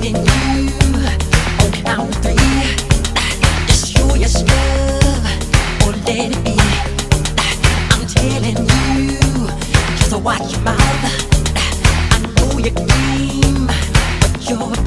in you. On count of three, just show your stuff or let it